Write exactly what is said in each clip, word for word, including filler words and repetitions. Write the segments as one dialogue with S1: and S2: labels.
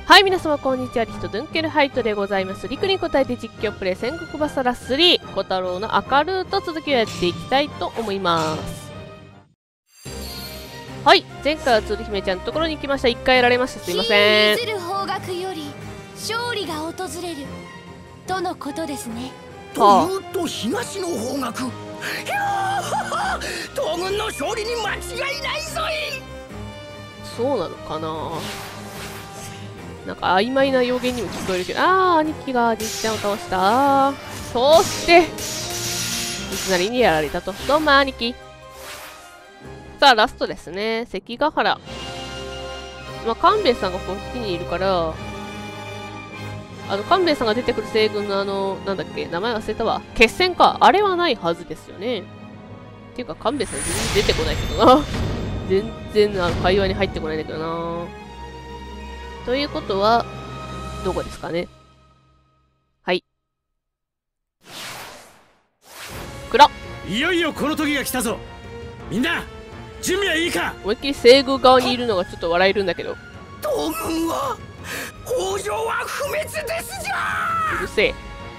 S1: はい、皆様こんにちは。リヒトドゥンケルハイトでございます。リクに答えて実況プレイ戦国バサラスリー小太郎の赤ルート続きをやっていきたいと思います。はい、前回はつる姫ちゃんのところに行きました。一回やられました。すいません。
S2: 信じる方角より勝利が訪れるとのことですね。
S3: というと東の方角。いやー東軍の勝利に間違いないぞい。
S1: そうなのかな。なんか曖昧な予言にも聞こえるけど、あー、兄貴がじっちゃんを倒した。そして三成にやられたと。どうも兄貴。さあラストですね。関ヶ原。まあ官兵衛さんがこっちにいるから、あの官兵衛さんが出てくる西軍のあのなんだっけ、名前忘れたわ。決戦か。あれはないはずですよね。っていうか官兵衛さん全然出てこないけどな。全然あの会話に入ってこないんだけどな。ということは、どこですかね。はい。暗っ。
S4: いよいよこの時が来たぞ。みんな、準備はいいか。
S1: 思いっきり西軍側にいるのがちょっと笑えるんだけど。
S3: 東軍は、北条は不滅ですじゃ。
S1: うるせえ。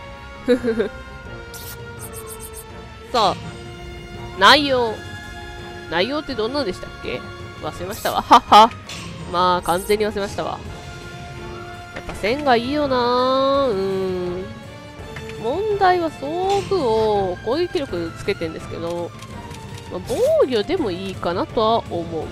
S1: さあ、内容。内容ってどんなでしたっけ？忘れましたわ。はっは。まあ、完全に忘れましたわ。やっぱ線がいいよなー。うーん。問題は装具を攻撃力つけてんですけど、まあ、防御でもいいかなとは思う。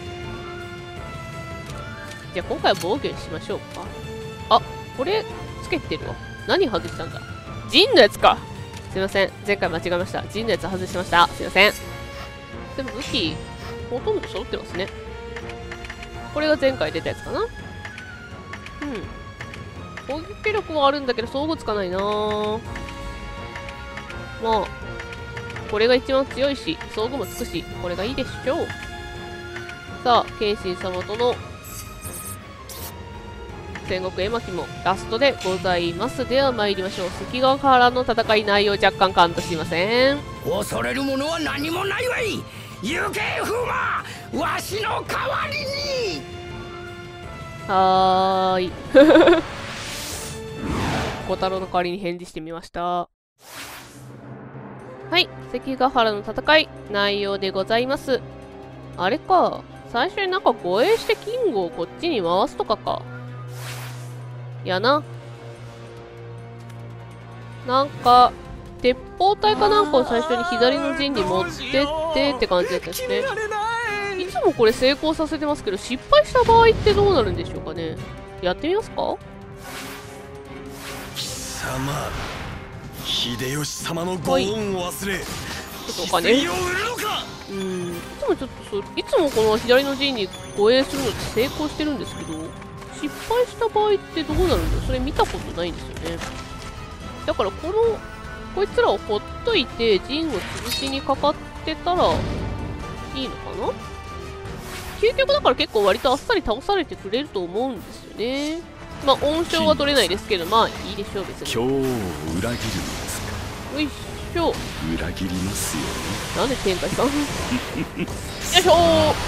S1: じゃあ今回は防御にしましょうか。あ、これつけてるわ。何外したんだ？陣のやつか。すいません。前回間違えました。陣のやつ外しました。すいません。でも武器、ほとんど揃ってますね。これが前回出たやつかな。うん。攻撃力はあるんだけど、装具つかないなぁ。まあ、これが一番強いし、装具もつくし、これがいいでしょう。さあ、謙信様との戦国絵巻もラストでございます。では参りましょう。関ヶ原の戦い内容若干カウントしません。
S3: 恐れるものは何もないわい。行け風魔、わしの代わりに。
S1: はーい。小太郎の代わりに返事してみました。はい、関ヶ原の戦い内容でございます。あれか、最初になんか護衛してキングをこっちに回すとかか。やな。なんか、鉄砲隊かなんかを最初に左の陣に持ってってって感じだったですね。いつもこれ成功させてますけど、失敗した場合ってどうなるんでしょうかね。やってみますか？
S4: 貴様、秀吉様のご恩を忘れ、
S1: ちょっとお金。うん、いつもちょっとそう、いつもこの左の陣に護衛するのって成功してるんですけど、失敗した場合ってどうなるんだろう。それ見たことないんですよね。だからこのこいつらをほっといて陣を潰しにかかってたらいいのかな。究極だから結構割とあっさり倒されてくれると思うんですよね。まあ温床は取れないですけど、まあいいでしょう別に。
S4: 今日を裏切るんですか。
S1: よいしょ。
S4: 裏切りますよ。
S1: なんで天海さん。よいしょー。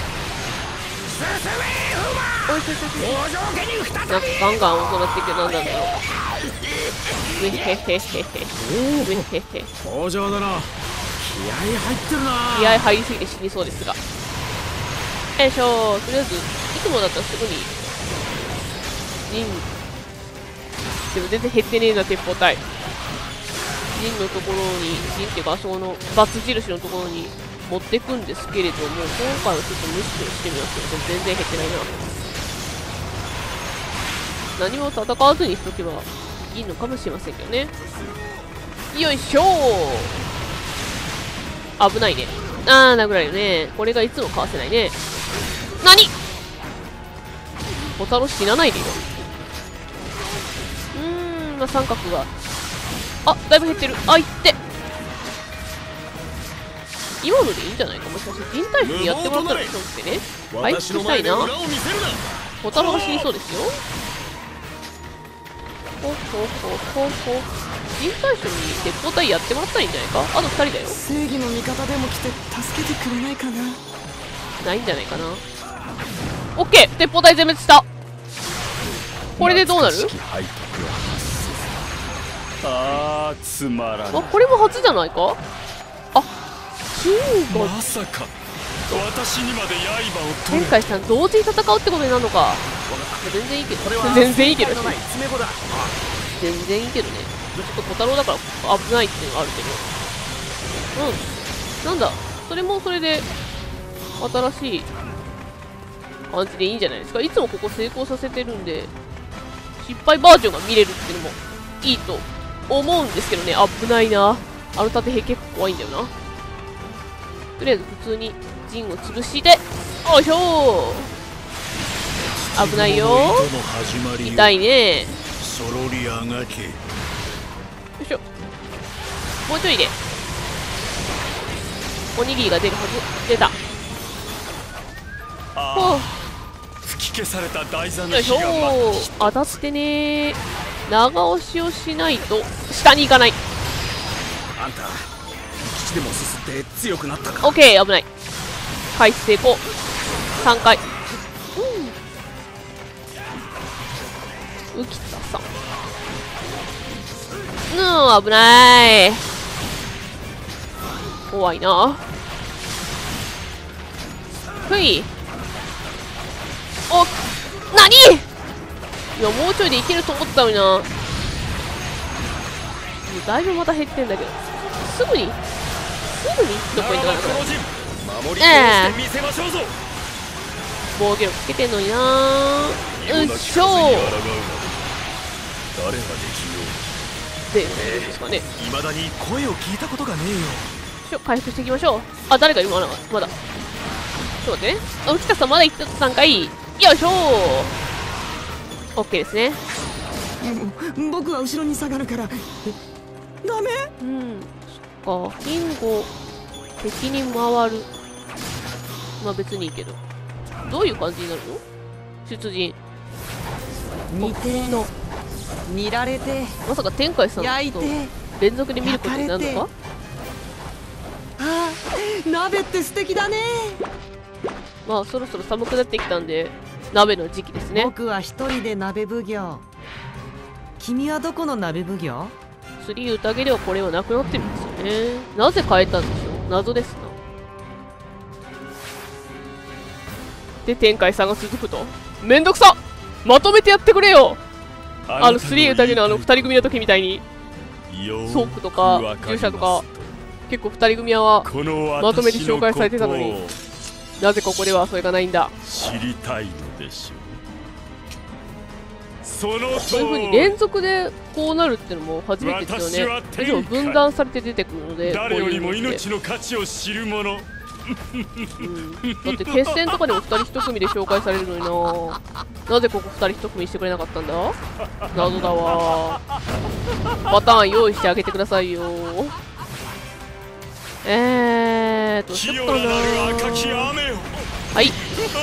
S1: おいしょしょしょ。なんかガンガン行っていけなんだろう。うへへへへ。うへへへ。
S4: 北条だな。気合入ってるな。
S1: 気合入りすぎて死にそうですが。よいしょ。とりあえずいつもだったらすぐに陣。でも全然減ってねえな鉄砲隊。陣のところに陣っていうかあそこのバツ印のところに持ってくんですけれども、今回はちょっと無視してみますけど、全然減ってないな。何も戦わずにしとけばいいのかもしれませんけどね。よいしょー。危ないね。あー、殴られるね。これがいつもかわせないね。なに？小太郎死なないでよ。うーん、まあ、三角が。あ、だいぶ減ってる。あ、いって。今のでいいんじゃないか。もしかして陣対比やってもらったらそうってね。回復したいな。小太郎が死にそうですよ。ほほほほほ。陣対処に鉄砲隊やってもらったらいいんじゃないか。あとふたりだよ。
S5: 正義の味方でも来て助けてくれないかな。
S1: ないんじゃないかな。オッケー、鉄砲隊全滅した。 これでどうなる？
S6: あーつまらない。
S1: あ、これも初じゃないか？あ、金が
S6: まさか私にまで刃を取る。
S1: 天海さん同時に戦うってことになるのか。全然いいけど全然いいけど全然いいけどね。ちょっと小太郎だから危ないっていうのがあるけど、うん、なんだ、それもそれで新しい感じでいいんじゃないですか。いつもここ成功させてるんで、失敗バージョンが見れるっていうのもいいと思うんですけどね。危ないな、あの縦兵結構怖いんだよな。とりあえず普通に陣を潰して、よいしょー、危ないよー、痛いね。よいしょ、もうちょいでおにぎりが出るはず。出た。ほう、
S6: 吹き消された台座の
S1: よいしょ
S6: 火が舞ってき
S1: ー、当たってねー。長押しをしないと下に行かない。
S3: あんた基地でもすすって強くなったか。
S1: オッケー、危ない。回避成功さんかい。うん、浮田さん、うん、危ない。怖いな。ふい、お、なに、いや、もうちょいでいけると思ったのにな。もうだいぶまた減ってんだけど、すぐにすぐにどこ行ったかな。これ
S6: 守り通してみせましょうぞ。
S1: 防御力つけてんのになー。うっしょー。
S6: 誰ができよ
S1: で、ですかね。
S6: う。未だに声を聞いたことがねえよ。
S1: しょ、回復していきましょう。あ、誰かいるのかな、まだ。ちょっと待ってね。あ、浮田さんまだ行ってたんかい。よいしょー。オッケーですね。
S5: 僕は後ろに下がるから。え、ダメ？
S1: うん、そっか。リンゴ敵に回る。まあ別にいいけど。どういう感じになるの？出陣。
S5: 見て
S1: の
S5: 見られて
S1: まさか天海さんと
S5: 焼いて
S1: 連続で見ることになるのか？
S5: あー、鍋って素敵だね。
S1: まあそろそろ寒くなってきたんで鍋の時期ですね。
S5: 僕は一人で鍋奉行。君はどこの鍋奉行？
S1: スリー宴ではこれはなくなってるんですよね。なぜ変えたんでしょう、謎ですな。で天海さんが続くと、めんどくさ、まとめてやってくれよ。あのスリー宴のあのふたり組の時みたいにソープとか従者とか結構ふたり組はまとめて紹介されてたのに、なぜここではそれがないんだ。
S6: 知りたいのでしょう。その
S1: そういう風に連続でこうなるってのも初めてですよね。いつも分断されて出てくるので、
S6: 誰よりも
S1: こういうのって
S6: 命の価値を知る者。
S1: うん、だって決戦とかでもふたりひと組で紹介されるのにな。なぜここふたりひと組にしてくれなかったんだ、謎だわ。パターン用意してあげてくださいよ。えーどうしよっかな。はい、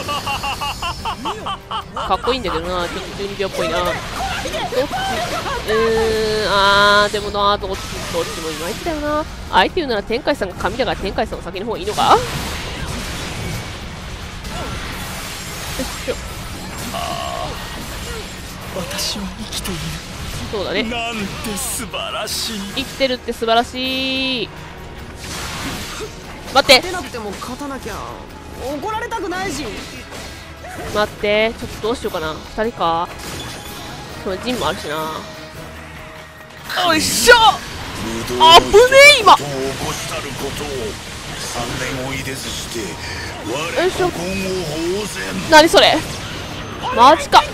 S1: かっこいいんだけどな、ちょっとじゅうにびょうっぽいな。どっち、うーん、あーでもな、どっちどっちもいまいちだよな。あえて言うなら天海さんが神だから天海さんが先の方がいいのか。よいしょ。
S6: 私は生きている。
S1: そうだね、
S6: なんて素晴らしい。
S1: 生きてるって素晴らしい。待って
S5: 出なくても勝たなきゃ怒られたくないし。
S1: 待って、ちょっとどうしようかな。ふたりか。そう、陣もあるしな。よいしょ、あぶねえ今。よいしょ、何それ、マジか。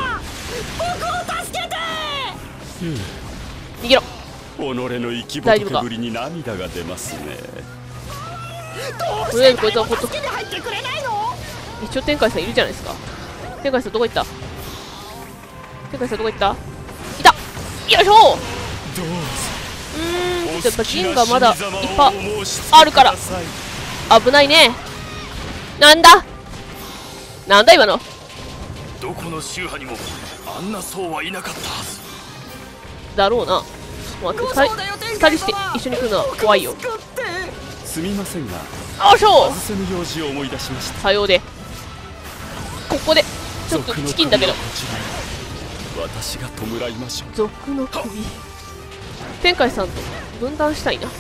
S1: 逃げろ。
S6: 己の生き仏ぶりに涙が出ますね。
S1: とりあえずこいつはほっとく。一応天海さんいるじゃないですか。天海さんどこ行った？天海さんどこ行った？いた。よいしょ。
S6: どうぞ。
S1: うーん、ちょっとやっぱ陣がまだいっぱいあるから危ないね。なんだなんだ今の。
S6: どこの宗派にもあんな僧はいなかったはず
S1: だろうな。待って、ふたりして一緒に来るのは怖いよ。
S6: すみませんが、
S1: よいしょ。
S6: 外せぬ用事を思い出しました。
S1: さようで。ここでちょっとチキンだけど
S6: 私が弔いましょう。
S1: 賊の首。天海さんと分断したいな。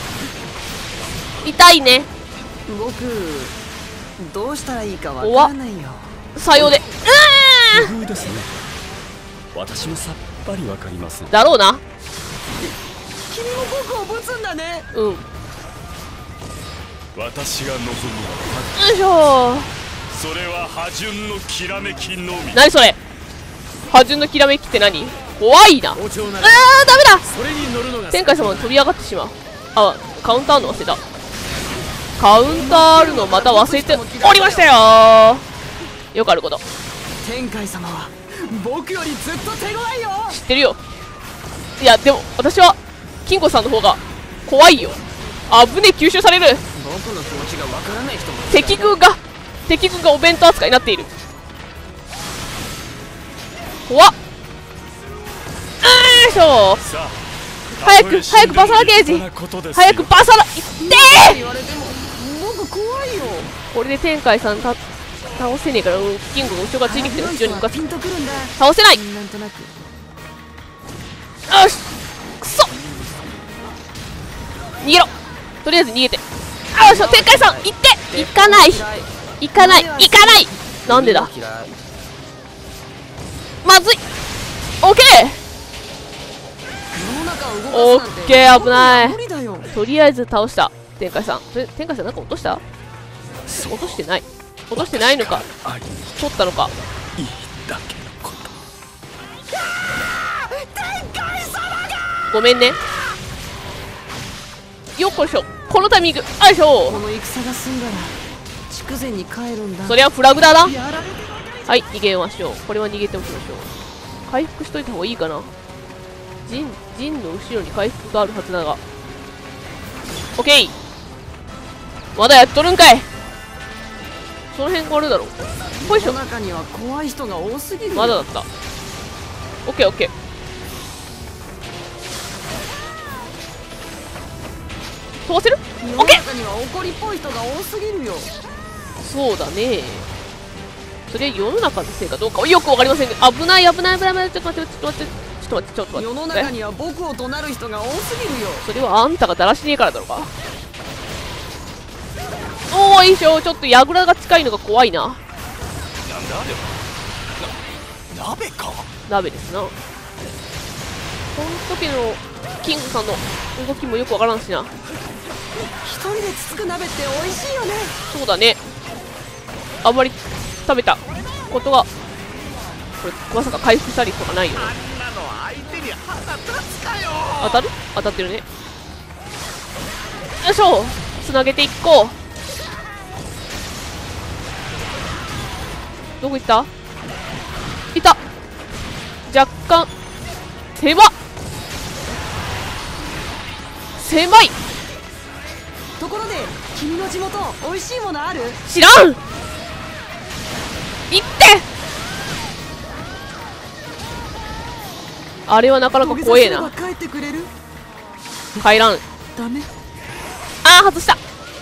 S1: 痛いね。
S5: 僕どうしたらいいかわからないよ。
S1: さようで。う
S6: 工夫ですね。私もさっぱりわかりません。
S1: ーだろうな。
S5: 君も僕をぶつんだね。
S1: うん。よ
S6: 私が望む
S1: いしょー。
S6: それは波順のきらめきのみ。
S1: 何それ。波順のきらめきって何。怖いな。あー、
S4: 包丁な
S1: ダ
S4: ら
S1: メだ。
S4: それに乗るのが
S1: 天海様が飛び上がってしまう。あ、カウンターあるの忘れた。カウンターあるのまた忘れておりましたよー。よくあること。
S5: 天海様は僕よりずっと手強いよ。
S1: 知ってるよ。いや、でも私は金庫さんの方が怖いよ。危ねえ、吸収される。
S5: 僕の気持ちがわからない人も
S1: 敵軍が敵軍がお弁当扱いになっている。怖っ。よいしょ。
S6: さあ、
S1: 早く早くバサラゲージ。早くバサラいってー。
S5: 言われても僕怖いよ。
S1: これで天海さんた倒せねえから、うんキングが後ろがついてきてる。非常にムカつ
S5: ピ
S1: く。
S5: ンとくるんだ。
S1: 倒せない。よ
S5: なんとなく
S1: しくそ。逃げろ。とりあえず逃げて。よいしょ。天海さん行って。行かない行かない行かない。なんでだ。まずい。オッケ
S5: 世の中を動かす
S1: ーオ
S5: なんて
S1: ッケー。危ない。
S5: 無理だよ。
S1: とりあえず倒した天海さん。それ天海さんなんか落とした。落としてない。落としてないのか取ったのか。
S6: いいだけのこと。
S1: ごめんね。よっこいしょ。このタイミング。よいしょ。
S5: この戦が済んだら筑前に帰るんだ。
S1: そりゃフラグだな。
S5: やられて
S1: はい、逃げましょう。これは逃げておきましょう。回復しといた方がいいかな。陣陣の後ろに回復があるはずだが。オッケー。まだやっとるんかい。その辺があるだろう。ほいしょ。
S5: 世の中には怖い人が多すぎるよ。
S1: まだだった。オッケーオッケー。飛ばせる。
S5: 世の中には怒りっぽい人が多すぎるよ。
S1: そうだね。それ世の中のせいかどうかはよくわかりませんが、危ない危ない危ない危ない。ちょっと待ってちょっと待ってちょっと待ってちょっと待って。
S5: 世の中には僕を怒鳴る人が多すぎるよ。
S1: それはあんたがだらしねえからだろうか。おーいしょ。ちょっと櫓が近いのが怖いな。
S6: なんだあれは。な鍋か。
S1: 鍋ですな。この時のキングさんの動きもよくわからんしな。
S5: 一人でつつく鍋って美味しいよね。
S1: そうだね。あんまり食べたことが、これまさか回復したりとかないよね。当たる。当たってるね。よいしょ。つなげていこう。どこ行った。いた。若干狭っ。狭い。
S5: ところで君の地元美味しいものある？
S1: 知らん。行って。あれはなかなか怖えな。
S5: 土下座すれば帰ってくれる？
S1: 帰らん。
S5: ダメ。
S1: あー外した。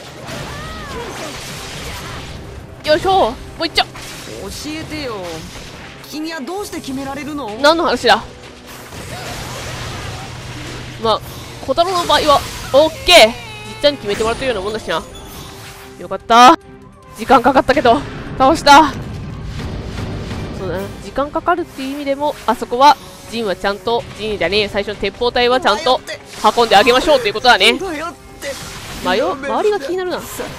S1: よいしょ。もう一丁。
S5: 教えてよ。君はどうして決められるの？
S1: 何の話だ。まあ小太郎の場合はオッケー。じっちゃんに決めてもらってるようなもんだしな。よかった。時間かかったけど倒した。そうだな。時間かかるっていう意味でも、あそこはジンはちゃんとジンじゃねえ最初の鉄砲隊はちゃんと運んであげましょうっていうことだね。迷う周りが気になるな。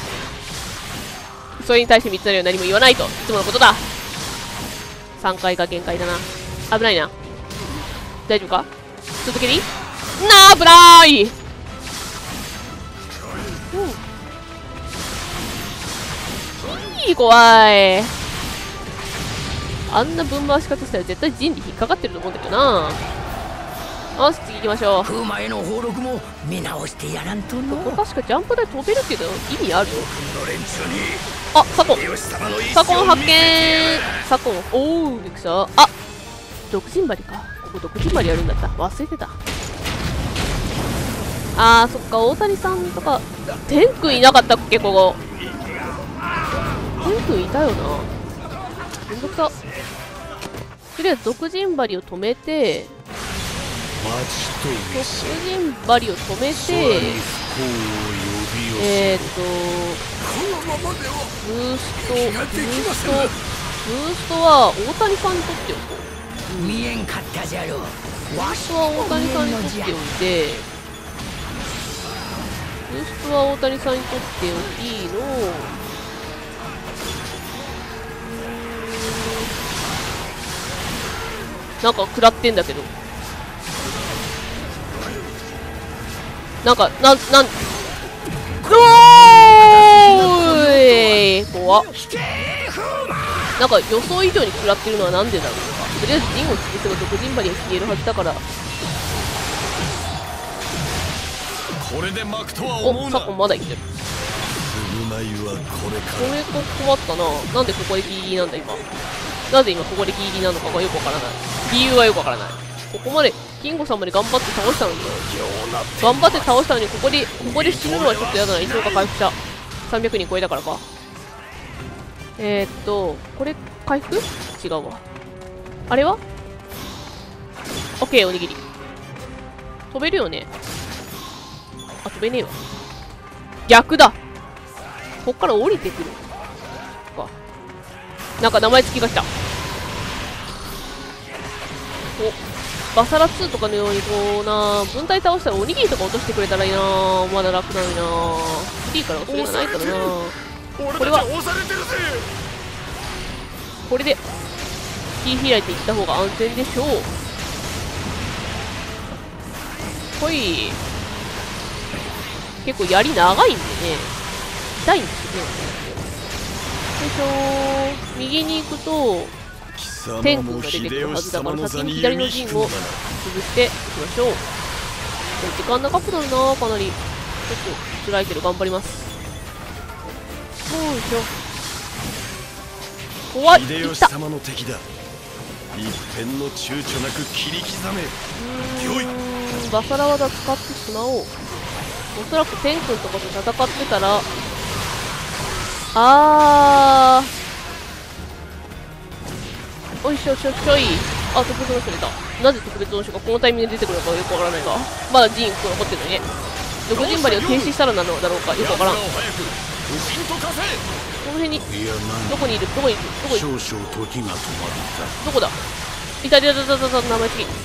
S1: それに対してみっつなりは何も言わないといつものことだ。さんかいが限界だな。危ないな。大丈夫か。続けていいなあ。危ない。うん。いい怖い。あんな分回し方したら絶対陣に引っかかってると思うんだけどな。よし次行きましょう。
S3: 風魔への報録も見直してやらんとの。
S1: これ確かジャンプ台飛べるけど意味ある。
S3: の連中に
S1: あ、サコンサコン発見。サコンおおびっくりした。あ、毒陣針か。ここ毒陣針やるんだった。忘れてた。あーそっか。大谷さんとか天君いなかったっけ。ここ天君いたよな。めんどくさ。 とりあえず毒陣針を止めて、毒陣針を止めて、えーっと、ブースト、ブースト、ブーストは大谷さんにとっておこう。
S3: 見えんかったじゃろう。
S1: ブーストは大谷さんにとっておいて、ブーストは大谷さんにとっておきの、なんか食らってんだけど。なんか、なん、なん、おーい怖っ。なんか予想以上に食らってるのはなんでだろうか。とりあえず陣を潰せば毒陣針が消えるはずだから。
S6: これで巻くとは思
S1: お、
S6: うな。
S1: サコンまだ生きてる。
S6: 償いはこれか
S1: これと困ったな。なんでここでギリギリなんだ今。なぜ今ここでギリギリなのかがよくわからない。理由はよくわからない。ここまで、キンゴさんまで頑張って倒したのに、頑張って倒したのに、ここで、ここで死ぬのはちょっとやだな。一応が回復した。さんびゃくにん超えたからか。えー、っと、これ、回復違うわ。あれはオッケー、おにぎり。飛べるよね。あ、飛べねえわ。逆だ。こっから降りてくる。か。なんか名前付きが来た。お、バサラツーとかのようにこうな、分体倒したらおにぎりとか落としてくれたらいいな。まだ楽なのにな。フリーからそれがないからな。これはこれで切り開いていった方が安全でしょう。ほい。結構槍長いんでね、痛いんですよね。よいしょー。右に行くと天空が出てくるはずだから、先に左の陣を潰していきましょう。時間長くなるな。かなりちょっと辛いけど頑張ります。よいしょ。怖い。いった。
S6: 様の敵だ。一辺の躊躇なく切り刻め。
S1: うーん、バサラ技使ってしまおう。おそらく天君とかと戦ってたら、あー、おいしょしょしょい。あ、特別の人出た。なぜ特別の人がこのタイミングで出てくるのかよくわからないが、まだ陣残ってるのにね。毒陣針を停止したらなのだろうかよくわからん。この辺に、どこにいるどこにいるどこにいる
S3: 少々時が止まった。
S1: どこだいたいたいたいたいた、名前次。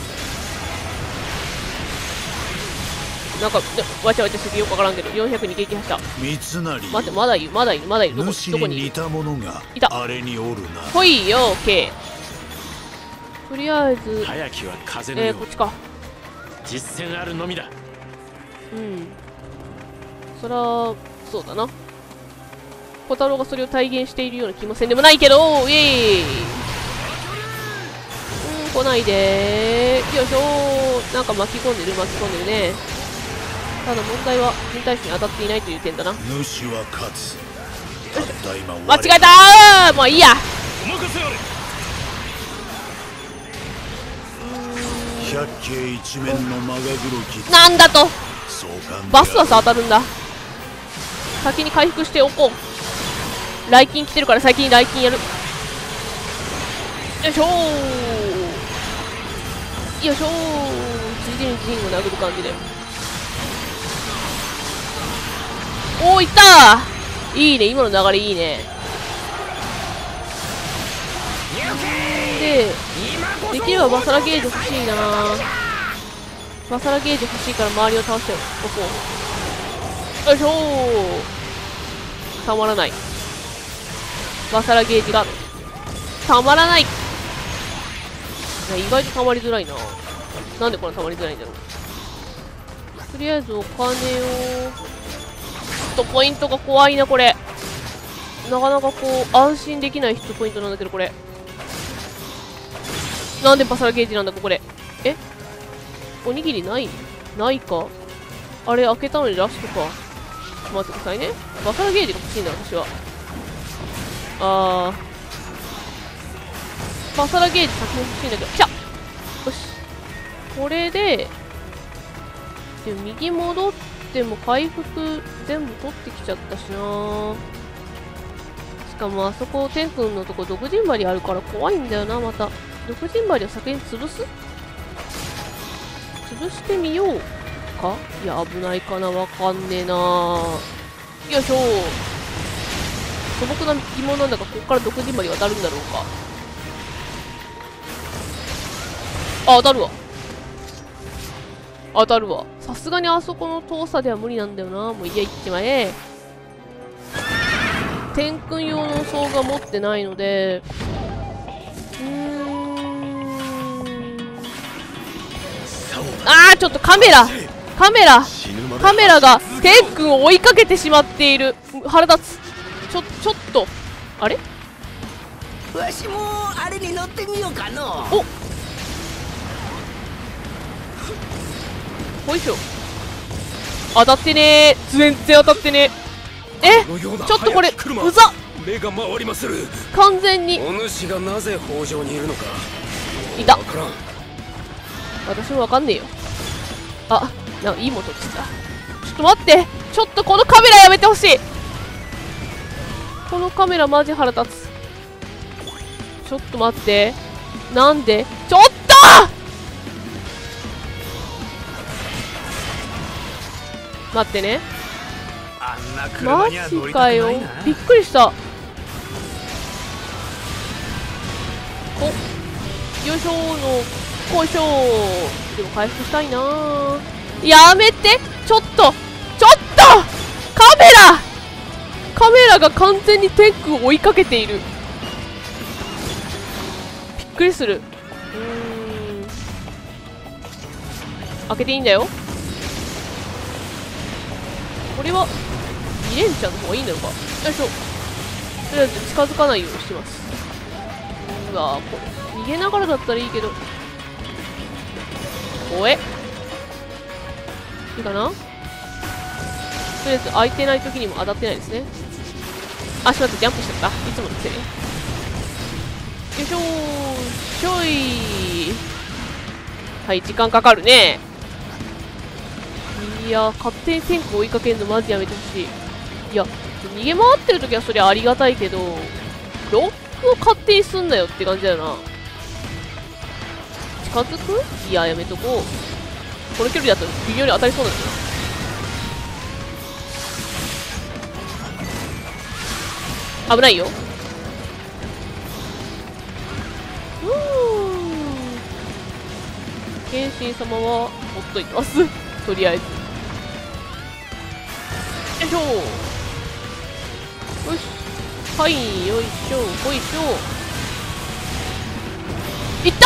S1: なんか、わちゃわちゃしててよくわからんけど、よんひゃくに撃破した。待って、まだいる、まだいる、まだいる。どこ、どこにいるいた。ほいよ、オッケー。とりあえず、
S4: 早きは風のよう、
S1: えー、こっちか。
S4: 実践あるのみだ。
S1: うん。そら、そうだな。小太郎がそれを体現しているような気もせんでもないけど、イエーイ。うん、来ないでー。よいしょー。なんか巻き込んでる、巻き込んでるね。ただ問題は、人体種に当たっていないという点だな。
S3: 主は勝つ。
S1: 間違えたー。もういいや。
S3: 百景一面のマガ黒き。
S1: なんだとバスバス当たるんだ。先に回復しておこう。雷金来てるから先に雷金やる。よいしょー。よいしょー。ついでに陣を殴る感じで。おー、いったー。いいね、今の流れいいね。で、できればバサラゲージ欲しいな。バサラゲージ欲しいから周りを倒しておこう。よいしょー。たまらない。バサラゲージがたまらない。いや、意外とたまりづらいな。なんでこんなたまりづらいんだろう。とりあえずお金をヒットポイントが怖いな。これなかなかこう安心できないヒットポイントなんだけど、これなんでバサラゲージなんだここで。え、おにぎりないないか。あれ開けたのにラストか。待ってくださいね。バサラゲージが欲しいんだ私は。あー、バサラゲージ先に欲しいんだけど。来た。よし、これでで右戻っても回復全部取ってきちゃったしな。しかもあそこ天君のとこ毒陣針あるから怖いんだよな。また毒陣針を先に潰す潰してみようか。いや、危ないかな、わかんねえな。よいしょ。素朴な疑問なんだが、ここから毒陣針渡るんだろうか。あ、当たるわ。当たるわ。さすがにあそこの遠さでは無理なんだよな。もういや、行っちまえ。天空用の装が持ってないので、うーん。あー、ちょっとカメラカメラカメラが天空を追いかけてしまっている。腹立つ。ちょ、ちょっと。あれ
S3: わしもあれに乗ってみようかの。
S1: おほいしょ。当たってねー。全然当たってねー。え、ちょっとこれうざっ。
S6: 目が回りまする。
S1: 完全に
S6: お主がなぜ北条にいるのか
S1: いた。
S6: わからん。
S1: 私もわかんねえよ。あ、なんかいいもん取ってきた。ちょっと待って、ちょっとこのカメラやめてほしい。このカメラマジ腹立つ。ちょっと待って、なんでちょっと待ってね。
S4: あんな
S1: マ
S4: 車には乗
S1: ジ
S4: りたくないな。
S1: かよ。びっくりした。お、よいしょーの、こいしょー。でも回復したいなー。やめて、ちょっと、ちょっとカメラカメラが完全に天空を追いかけている。びっくりする。うーん。開けていいんだよ。これはイレンちゃんの方がいいんだろうか。よいしょ。とりあえず近づかないようにしてます。うわー、これ逃げながらだったらいいけど。おえ、いいかな。とりあえず空いてない時にも当たってないですね。あ、しまってジャンプしちゃった。いつものせい。よいしょー、しょい。はい、時間かかるね。いや、勝手に天空追いかけるのマジやめてほしい。いや、逃げ回ってる時はそれありがたいけど、ロックを勝手にすんなよって感じだよな。近づく？いや、やめとこう。この距離だと微妙に当たりそうなんだよな。危ないよ。うーん。謙信様はほっといてます。とりあえず。よいしょ。よし。はい、よいしょ、ほいしょ。いった！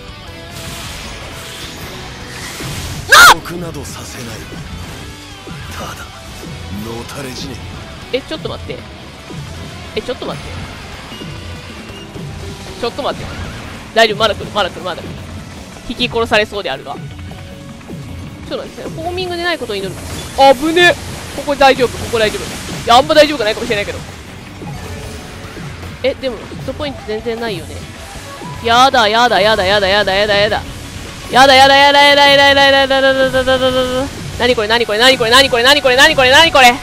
S6: 僕などさせない。ただのたれ死ね。
S1: え、ちょっと待って。え、ちょっと待って。ちょっと待って。大丈夫、まだ来る、まだ来る、まだ来る。引き殺されそうであるが。ちょっと待って、ホーミングでないことを祈る。あぶね。ここ大丈夫、ここ大丈夫。いや、あんま大丈夫かないかもしれないけど。え、でも、ヒットポイント全然ないよね。やだ、やだ、やだ、やだ、やだ、やだ、やだ。やだやだやだやだやだやだやだやだやだやだやだ。なにこれなにこれなにこれなにこれなにこれなにこれなにこれ。よ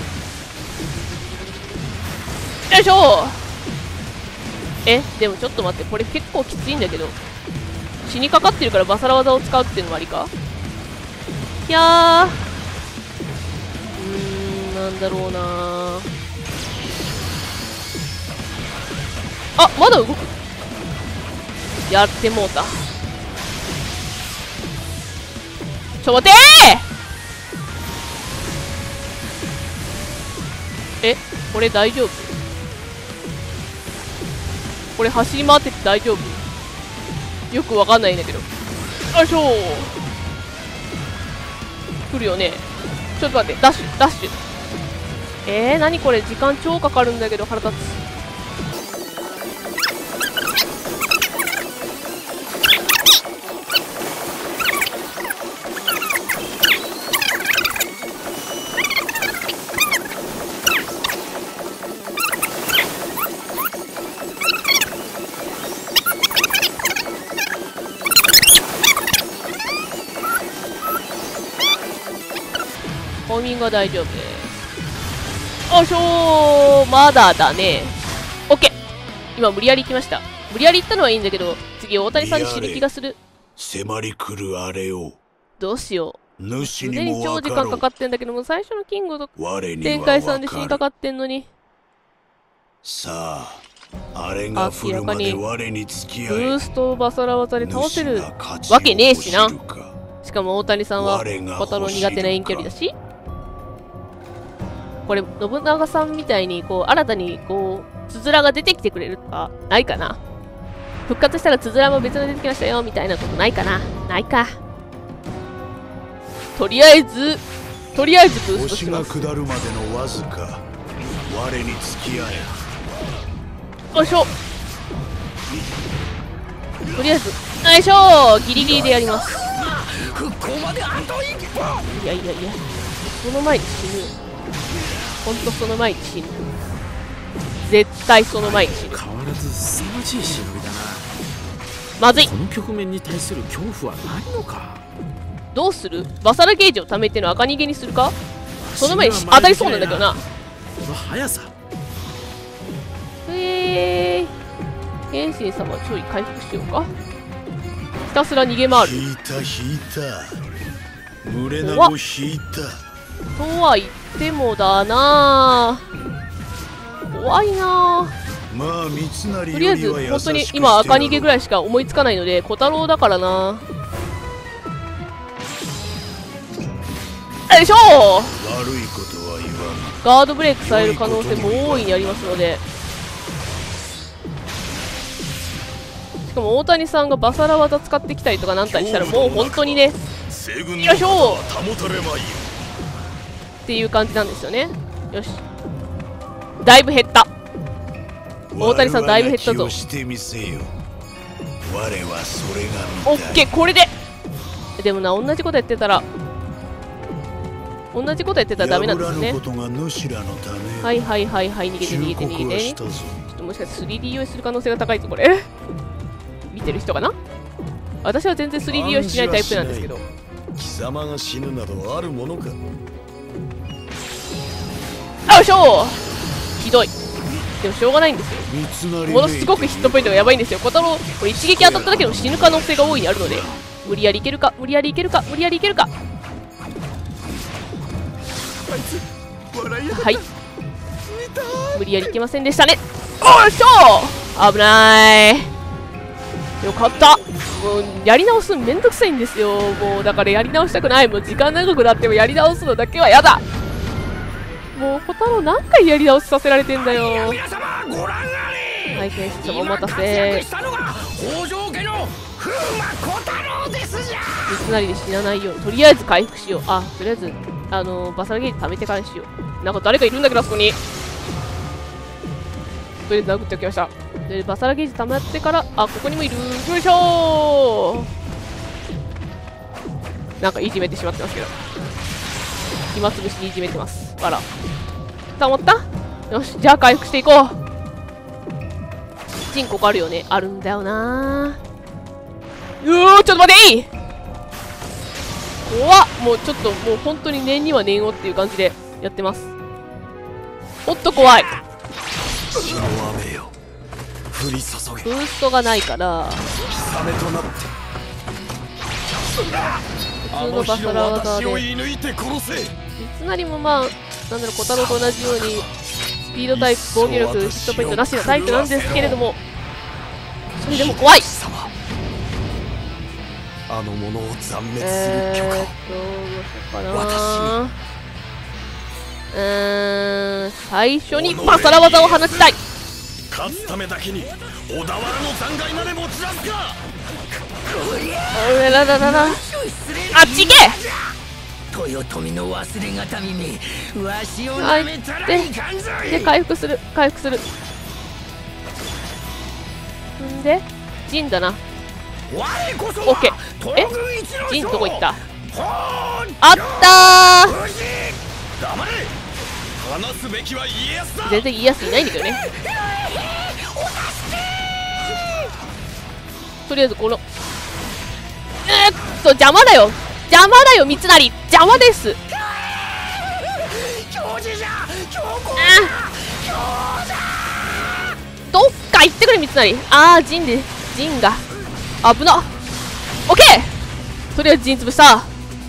S1: いしょ。え、でもちょっと待って、これ結構きついんだけど。死にかかってるからバサラ技を使うっていうのもありか。いやー、うーん、なんだろうなー。あ、まだ動く。やってもうた。ちょ待てー。え、これ大丈夫？これ走り回ってて大丈夫？よくわかんないんだけど。よいしょー。来るよね。ちょっと待って、ダッシュダッシュ。えー、なにこれ、時間超かかるんだけど腹立つ。ホーミングは大丈夫です。よいしょー。まだだね。オッケー。今無理やり行きました。無理やり行ったのはいいんだけど、 次大谷さんに死ぬ気がする。
S6: 迫り来るあれを
S1: どうしよう。
S6: 主
S1: すで
S6: に
S1: に長時
S6: も分かろう。
S1: 間かかってんだけども、最初のキングと
S6: 我に
S1: 天
S6: は
S1: 海さんで死
S6: 分かる。
S1: にかかってんのに。
S6: さあ、あれが降るまで我に付き
S1: ブ
S6: 合い、
S1: ーストをバサラ技で倒せる
S6: 主が勝ち
S1: わけねえしな
S6: を知るか。
S1: しかも大谷さんは小太郎苦手な遠距離だし、これ信長さんみたいにこう新たにこうつづらが出てきてくれるとかないかな。復活したらつづらも別の出てきましたよみたいなことないかな。ないか。とりあえずとりあえずブーストし
S6: 星が
S1: ます。
S6: 下るまでのわずか、我に付き合え。
S1: よいしょ。とりあえずよいしょ、ギリギリでやります。
S3: 復興まであと一歩。
S1: いやいやいや、その前に死ぬよ。ほんとその前に死ぬ。絶対その前に死ぬ。
S4: 変わらず凄まじい忍びだな。
S1: まずい。
S4: この局面に対する恐怖はないのか。
S1: どうする？バサラゲージを貯めての赤逃げにするか？その前に当たりそうなんだけどな。
S4: この速さ。
S1: えー、謙信様ちょい回復しようか。ひたすら逃げ回る。
S6: 引いた引いた。群れなご引いた。
S1: とは言ってもだなぁ。怖いなぁ。
S6: まあ三成
S1: とりあえず本当に今赤逃げぐらいしか思いつかないので小太郎だからな。よいしょー。
S6: 悪いことは言わん。
S1: ガードブレイクされる可能性も大いにありますので。しかも大谷さんがバサラ技使ってきたりとかなんたりしたらもう本当にねよいしょーっていう感じなんですよね。よし、だいぶ減った。大谷さんだいぶ減ったぞ。オッケー、これで。でもな、同じことやってたら同じことやってたらダメなんですよね。はいはいはいはい、逃げて逃げて逃げて。ちょっともしかして スリーディー 用意する可能性が高いぞこれ。見てる人かな。私は全然 スリーディー 用意しないタイプなんですけど。
S6: 貴様が死ぬなどあるものか。
S1: よいしょ。ひどい。でもしょうがないんですよ。ものすごくヒットポイントがやばいんですよ。小太郎これ一撃当たっただけでも死ぬ可能性が大いにあるので、無理やりいけるか無理やりいけるか無理やりいけるか。はい、無理やりいけませんでしたね。よいしょ。危ない。よかった。もうやり直すのめんどくさいんですよ。もうだからやり直したくない。もう時間長くなってもやり直すのだけはやだ。もう小太郎何回やり直しさせられてんだよ。
S3: 皆様ご覧あれ。
S1: はい、天使様お待たせ。
S3: したのが北条家の風魔小太郎ですじゃ。
S1: 三成で死なないようにとりあえず回復しよう。あ、とりあえずあのー、バサラゲージ貯めてからにしよう。なんか誰かいるんだけどあそこに。とりあえず殴っておきました。でバサラゲージ溜まってから、あ、ここにもいる。よいしょー。なんかいじめてしまってますけど、暇つぶしにいじめてます。あら、溜まった。よし、じゃあ回復していこう。チンここあるよね。あるんだよなー。うおー、ちょっと待てい。怖っ。もうちょっともう本当に念には念をっていう感じでやってます。おっと怖い。
S6: 血の雨よ降り注げ。
S1: ブーストがないから
S6: 雨となって
S1: 普通のバサラ技で
S6: 射抜いて殺せ。
S1: 三成もまあなんだろう、小太郎と同じようにスピードタイプ、防御力、ヒットポイントなしのタイプなんですけれども、それでも怖い。
S6: あの者を残滅する許可を。
S1: えーっとどうしようかな。うーん、最初にバサラ技を放ちたい。
S6: 勝つためだけに小田原の残骸なれ持ち出すか。
S1: おららららら、あっち行け。
S3: 豊臣の忘れがたみめ、わしを
S1: はい、
S3: 舐めたら
S1: で
S3: いかんぞい。
S1: で回復する回復するんで陣だな。
S3: 我こそ
S1: オッケー。え
S3: 東軍一の
S1: 陣どこ行った。
S3: ほーん
S1: あったー。
S6: 無事黙れ。話すべきは家康だ。
S1: 全然家康いないんだけどね。とりあえずこのえー、っと邪魔だよ邪魔だよ三成、邪魔です。
S3: 教授じゃ教皇
S1: どっか行ってくれ三成。ああ陣で陣が危な。オッケー。とりあえず陣潰した。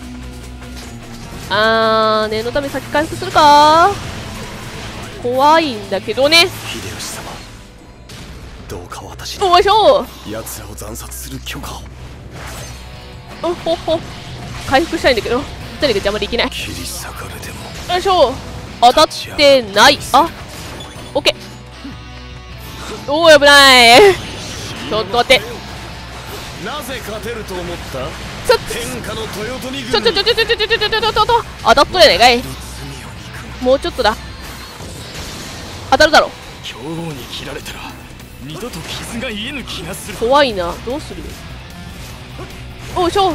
S1: あー、念のため先回復するか。怖いんだけどね。
S6: 秀吉様、どうか私に
S1: よいしょ。
S6: 奴らを惨殺する許可を。
S1: おほほ。回復したいんだけど、二人が邪魔できない。
S6: 切り裂かれても。
S1: よいしょ。当たってない。あ、オッケー。おー、危ない。ちょっと待って。
S6: なぜ勝てると思った？
S1: ちょっ
S6: 天下の豊臣軍。
S1: ちょちょちょちょちょちょちょちょちょちょちょちょ当たっとるやないかい。もうちょっとだ。当たるだろ。
S6: 強豪に切られたら二度と傷が癒えぬ気がする。
S1: 怖いな。どうする？おいしょ。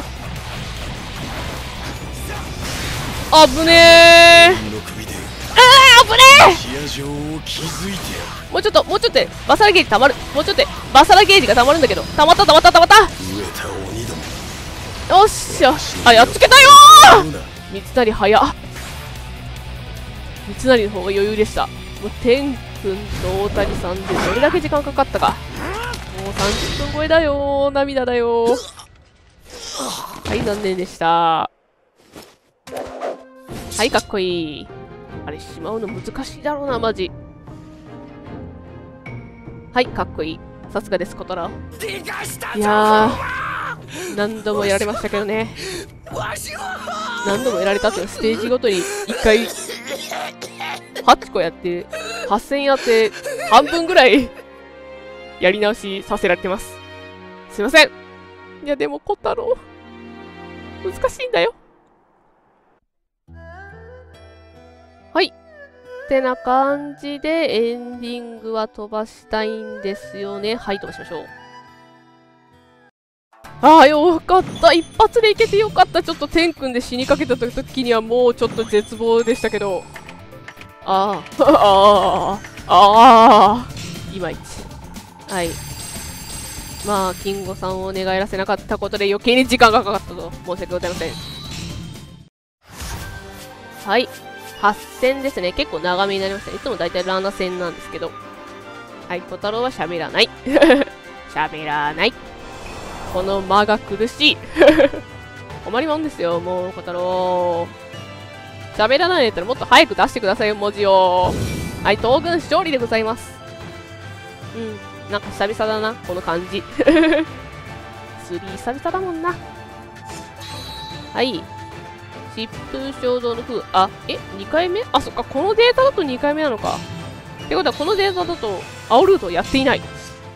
S1: あぶねー。
S6: の首で
S1: あー、あぶね
S6: 冷や状を築いて
S1: ー。もうちょっと、もうちょっとでバサラゲージ溜まる。もうちょっとでバサラゲージが溜まるんだけど。溜まった溜まった溜まった。
S6: 飢えた鬼ども。
S1: よっしゃ。あ、やっつけたよー。三成早っ。三成の方が余裕でした。もう天君と大谷さんでどれだけ時間かかったか。もうさんじゅっぷん超えだよー。涙だよー。はい、残念でした。はい、かっこいい。あれ、しまうの難しいだろうな、マジ。はい、かっこいい。さすがです、コトラ。いやー、何度もやられましたけどね。何度もやられたってステージごとにいっかいはちこやって、はっせんやって、半分ぐらいやり直しさせられてます。すいません。いや、でも、コタロウ、難しいんだよ。はい。ってな感じで、エンディングは飛ばしたいんですよね。はい、飛ばしましょう。ああ、よかった。一発でいけてよかった。ちょっと天君で死にかけた時にはもうちょっと絶望でしたけど。ああ、ああ、ああ、いまいち。はい。まあ、金吾さんを寝返らせなかったことで余計に時間がかかったと。申し訳ございません。はい。はっせんですね。結構長めになりました。いつもだいたいななせんなんですけど。はい、小太郎は喋らない。喋らない。この間が苦しい。困りもんですよ、もう、小太郎。喋らないんだったらもっと早く出してくださいよ、文字を。はい、東軍勝利でございます。うん、なんか久々だな、この感じ。スリー久々だもんな。はい。疾風衝動の風。あ、え ?に 回目あ、そっか、このデータだとにかいめなのか。ってことは、このデータだと、青ルートをやっていない。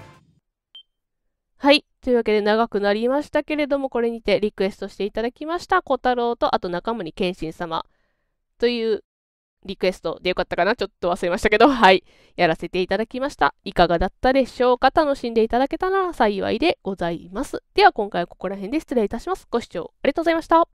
S1: はい。というわけで長くなりましたけれども、これにてリクエストしていただきました、小太郎と、あと中森謙信様というリクエストでよかったかな、ちょっと忘れましたけど、はい。やらせていただきました。いかがだったでしょうか。楽しんでいただけたなら幸いでございます。では今回はここら辺で失礼いたします。ご視聴ありがとうございました。